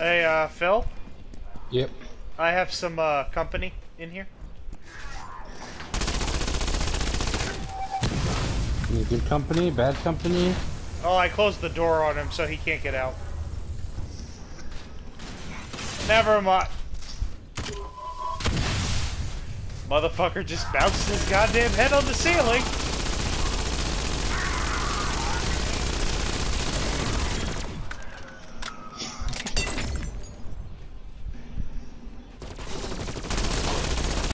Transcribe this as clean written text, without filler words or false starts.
Hey, Phil? Yep. I have some, company in here. You good company? Bad company? Oh, I closed the door on him so he can't get out. Never mind. Motherfucker just bounced his goddamn head on the ceiling.